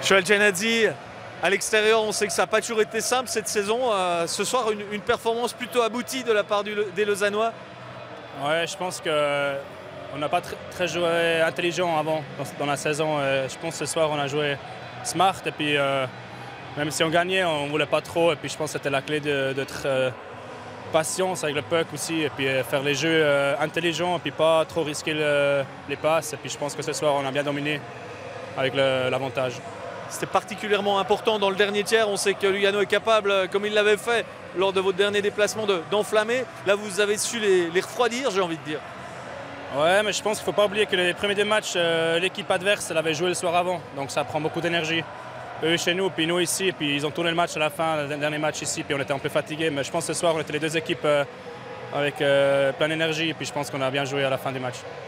Joël Janadzi, à l'extérieur, on sait que ça n'a pas toujours été simple cette saison. Ce soir, une performance plutôt aboutie de la part des Lausannois. Ouais, je pense qu'on n'a pas très joué intelligent avant dans la saison. Je pense que ce soir, on a joué smart. Et puis, même si on gagnait, on ne voulait pas trop. Et puis, je pense que c'était la clé d'être patience avec le puck aussi. Et puis, faire les jeux intelligents. Et puis, pas trop risquer les passes. Et puis, je pense que ce soir, on a bien dominé avec l'avantage. C'était particulièrement important dans le dernier tiers. On sait que Lugano est capable, comme il l'avait fait lors de votre dernier déplacement, d'enflammer. Là, vous avez su les refroidir, j'ai envie de dire. Ouais, mais je pense qu'il ne faut pas oublier que les premiers deux matchs, l'équipe adverse, elle avait joué le soir avant. Donc ça prend beaucoup d'énergie. Eux chez nous, puis nous ici. Et puis ils ont tourné le match à la fin, le dernier match ici. Puis on était un peu fatigués. Mais je pense que ce soir, on était les deux équipes avec plein d'énergie. Et puis je pense qu'on a bien joué à la fin du match.